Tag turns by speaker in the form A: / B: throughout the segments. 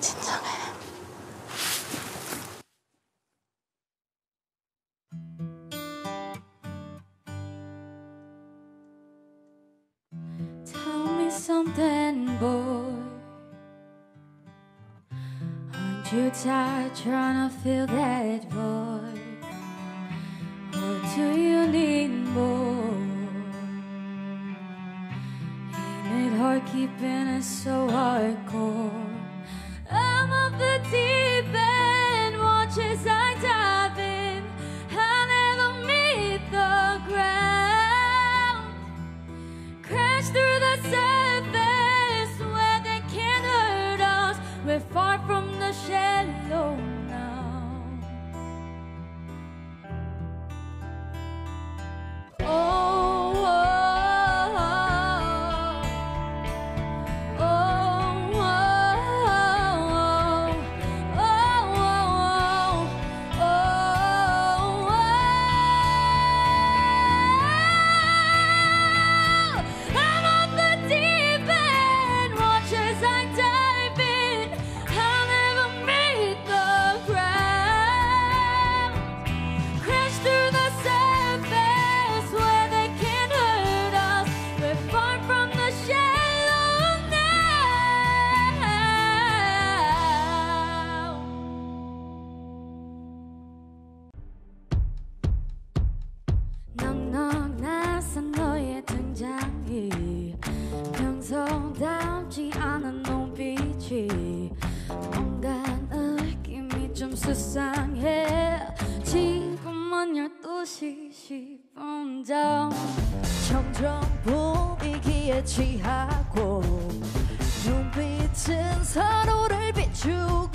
A: 진정해.
B: Tell me something, boy. Aren't you tired trying to fill that void? Or do you need more? Ain't it hard keeping it so hardcore? I'm off the deep end, watch as I dive in. I never meet the ground. Crash through the surface where they can't hurt us. We're far from the shallow now. Oh, oh, oh, oh, oh, oh, I'm on the deep end, watch as I dive in. I'll never meet the ground. Crash through the surface where they can't hurt us. We're far from the shallow now. 넉넉 낯선 너의 등장이 평소답지 않은 눈빛이 뭔가 느낌이 좀 수상해. 지금은 12시 10분 전.
C: 점점 분위기에 취하고 눈빛은 서로를 비추고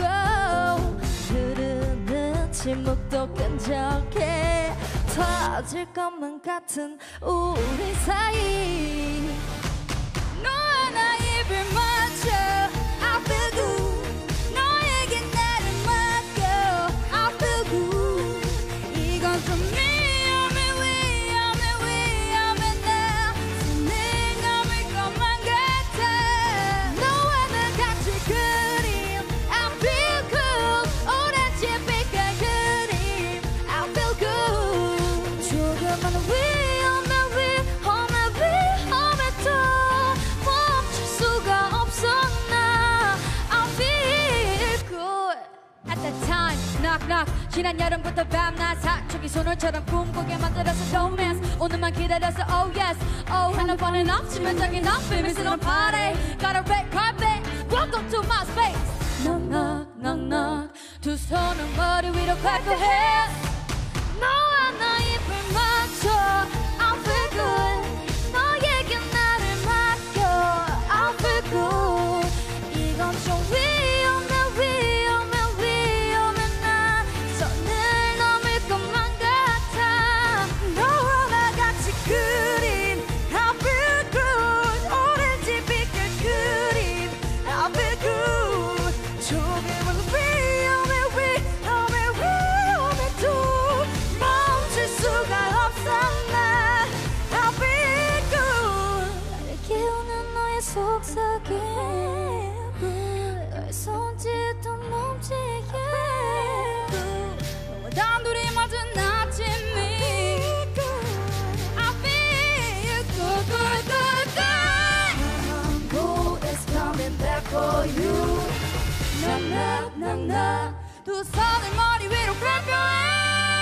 C: 흐르는 침묵도 끈적해 터질 것만 같은 우리 사이. 너와 나 입을 맞춰 I feel good. 너에게 나를 맡겨 I feel good. 이건 좀 위험해 위험해 위험해 나 손을 넘을 것만 같아. 너와 나 같이 그림 I feel good. 오렌지 빛깔 그림 I feel good. 조금만 위험해 위험해 위험해도 멈출 수가 없어 나 I feel good.
B: At that time, knock knock. 지난 여름부터 밤낮 사춘기 소설처럼 꿈꾸게 만들어서 romance. 오늘만 기다려서 oh yes. Oh 하나번은 없지만적인 너 비밀스러운 party. Got a red carpet. Welcome to my space. Knock knock knock knock. 두 손은 머리 위로 발표해. 너와 나 입을 맞춰 I feel good. 너에게 나를 맡겨 I feel good. 이건 좀 위험해 위험해 위험해 나 손을 넘을 것만 같아.
C: 너와 나 같이 그림 I feel good. 오렌지 빛깔 그림 I feel good. 조금은 위험해 위험해 위험해도 멈출 수가 없어 나 I feel good. 나를 깨우는 너의 속삭임 너의 손짓도 멈추게 너와 단둘이 맞은 아침이 I feel good good good good. Good is coming back for you. knock knock knock. 두 손을 머리 위로 발표해.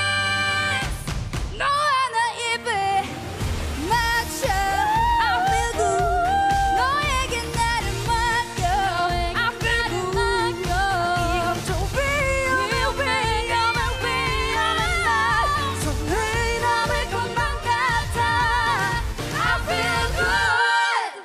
C: 너와 나 입을 맞춰 I feel good. 너에게 나를 맡겨 I feel good. 이건 좀 위험해 위험해 위험해 나 손을 넘을 것만 같아 I feel good.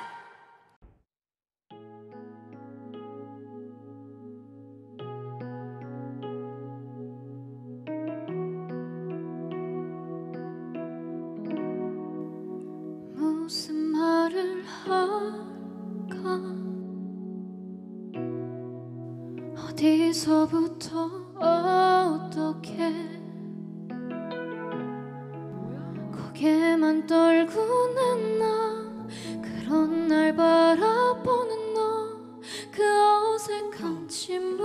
B: 무슨 말을 할까? 어디서부터 어떻게 고개만 떨구는 나 그런 날 바라보는 너 그 어색한 침묵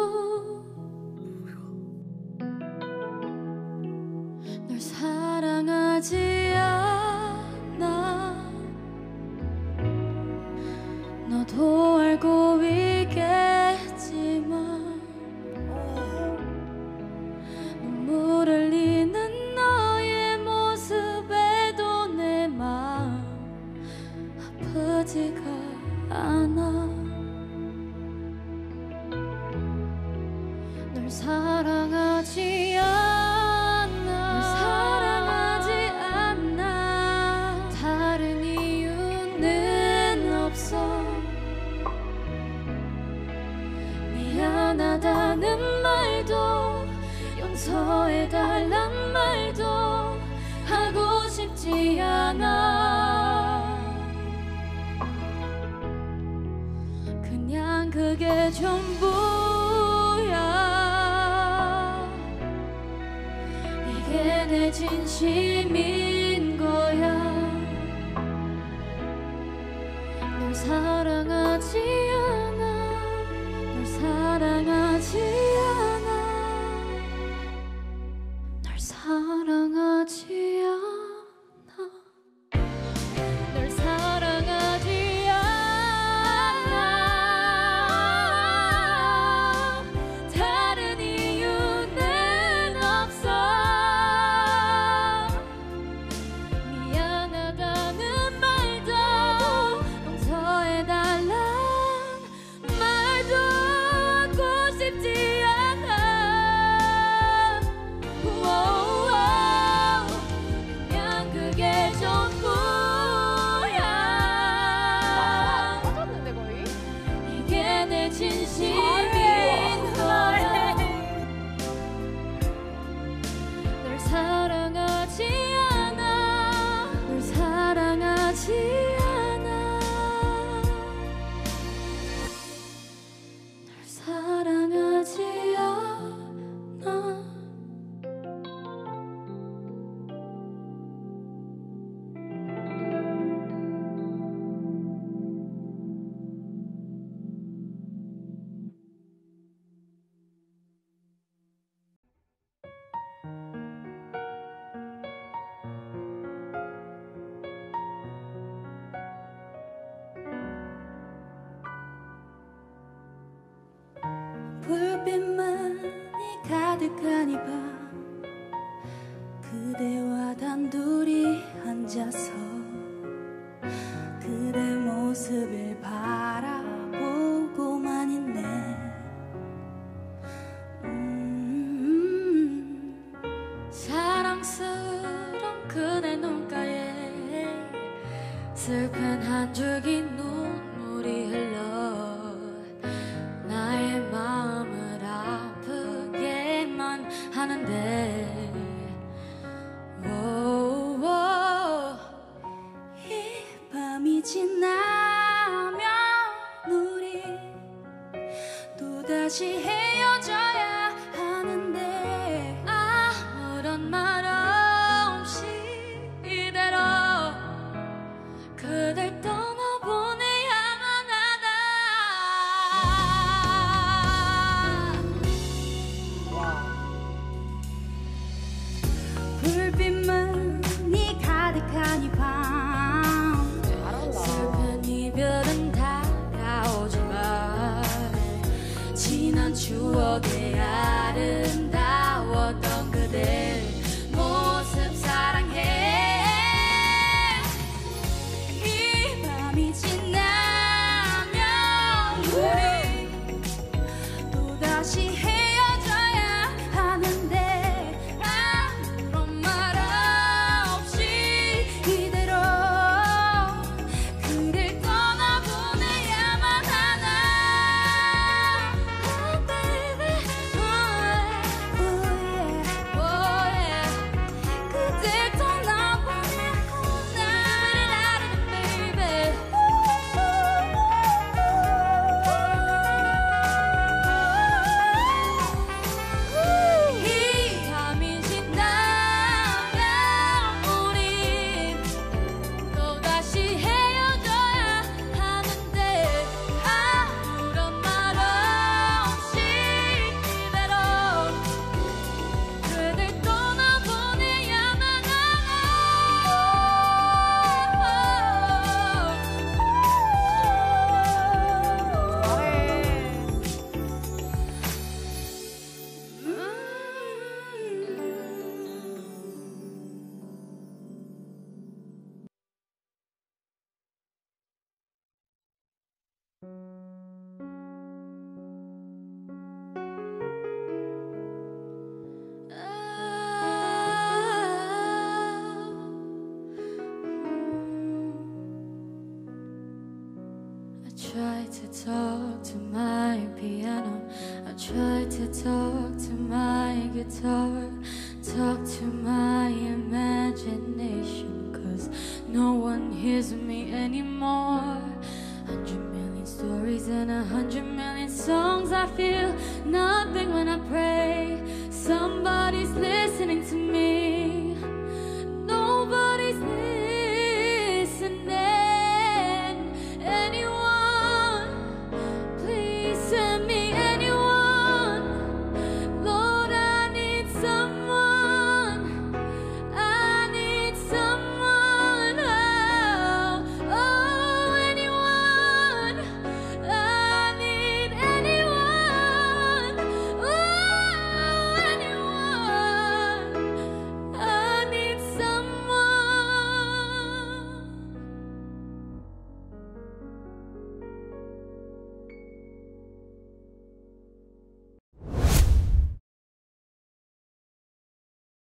B: 널 사랑하지 않아 널 사랑하지 않아 다른 이유는 없어 미안하다는 말도 용서해달란 말도 하고 싶지 않아 그냥 그게 전부야 이게 내 진심인 거야 널 사랑하지 않아 널 사랑하지 않아 널 사랑하지 않아 널 사랑하지 않아 다른 이유는 없어 미안하다는 말도 용서해달란 말도 하고 싶지 않아 그냥 그게 전부야
C: 터졌는데 거의?
B: 이게 내 진심인 거야 널 사랑하지 않아 널 사랑하지 않아 널 사랑하지 않아
C: 불빛만이 가득한 이 밤 그대와 단둘이 앉아서 그대 모습을 바라보고만 있네
B: 사랑스런 그대 눈가에 슬픈 한 줄기 눈물이 흘러 나의 마음을 아프게만 하는데
C: 이 밤이 지나면 우리 또다시 헤어져야 하는데
B: 아무런 말 없이 이대로 그댈 떠나보내야만 하나
C: 불빛만이 가득한 이 밤
B: 슬픈 이별은 다가오지만 지난 추억의 아름다웠던 그대 모습 사랑해
C: 이 밤이 지나면 우리 또다시 헤어져야 하는데 아무런 말 없이 이대로 그댈 떠나보내야만 하나 Oh baby, oh yeah, oh yeah.
B: to my piano. I try to talk to my guitar, talk to my imagination, 'cause no one hears me anymore. 100 million stories and 100 million songs I feel